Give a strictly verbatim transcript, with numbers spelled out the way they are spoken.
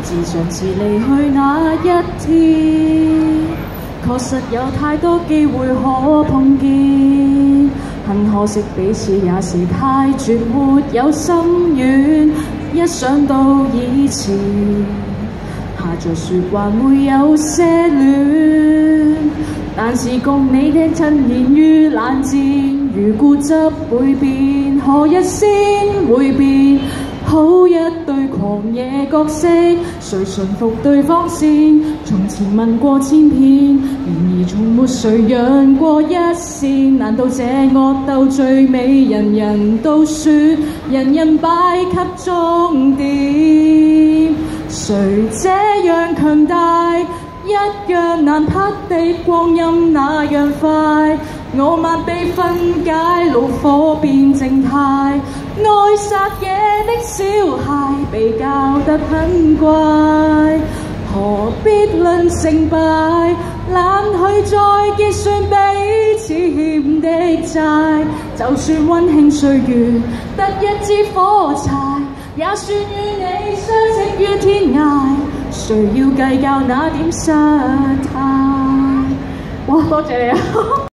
自上次離去那一天，確實有太多機會可碰見，很可惜彼此也是太絕，沒有心軟。一想到以前，下着雪還會有些戀，但是共你聽親言語冷戰，如固執會變，何日先會變？好一對狂野角色，誰馴服對方先？從前問過千遍，然而從沒誰讓過一線。難道這惡鬥最美，人人都輸，人人敗給終點？誰這樣強大，一樣難匹敵光陰那樣快？我慢被分解，怒火變靜態。愛撒野的小孩被教得很乖，何必論成敗？懶去再結算彼此欠的債。就算溫馨歲月得一支火柴，也算與你相識於天涯。誰要計較那點失態？哇，多謝你啊！